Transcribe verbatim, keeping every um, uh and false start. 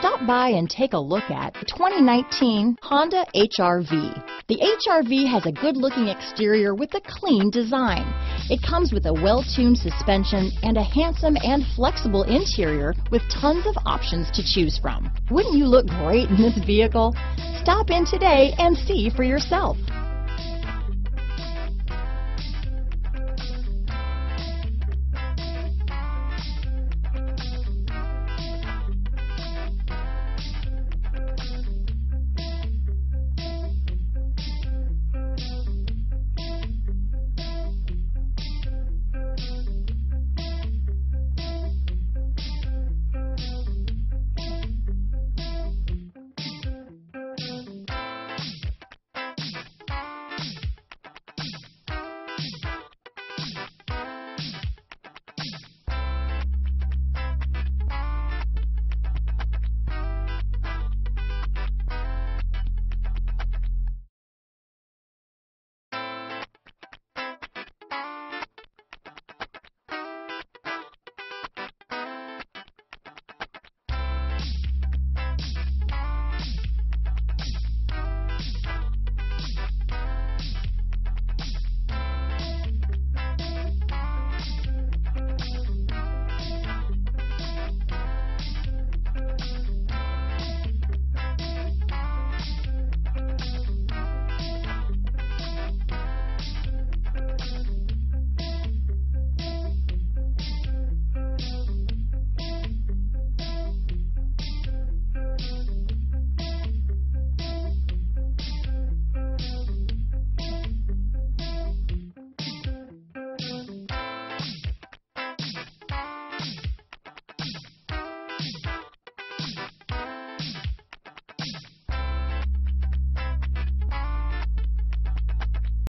Stop by and take a look at the twenty nineteen Honda H R V. The H R V has a good-looking exterior with a clean design. It comes with a well-tuned suspension and a handsome and flexible interior with tons of options to choose from. Wouldn't you look great in this vehicle? Stop in today and see for yourself.